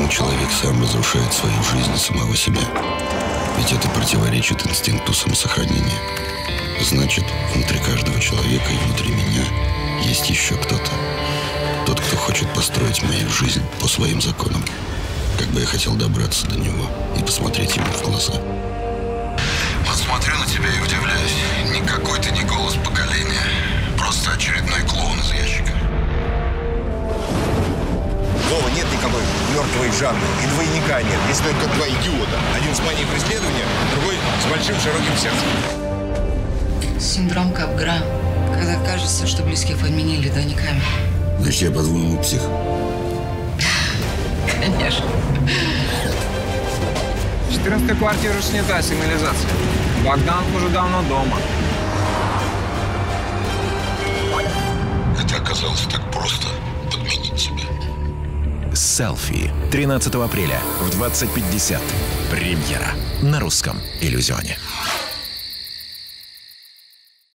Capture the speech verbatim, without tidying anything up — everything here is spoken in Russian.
Почему человек сам разрушает свою жизнь и самого себя? Ведь это противоречит инстинкту самосохранения. Значит, внутри каждого человека и внутри меня есть еще кто-то. Тот, кто хочет построить мою жизнь по своим законам. Как бы я хотел добраться до него и посмотреть ему в глаза. Вот смотрю на тебя и удивляюсь. Никакой ты не голос поколения. Просто очередной клоун из ящика. Вова, нет никакой мертвой Жанны. И двойника нет. Есть только два идиота. Один с манией преследования, другой с большим широким сердцем. Синдром Капгра. Когда кажется, что близких подменили двойниками. Значит, я, по-твоему, псих? Конечно. четырнадцатая квартира снята, сигнализация. Богдан уже давно дома. Это оказалось так просто подменить себя. Селфи. тринадцатого апреля в двадцать пятьдесят. Премьера на русском иллюзионе.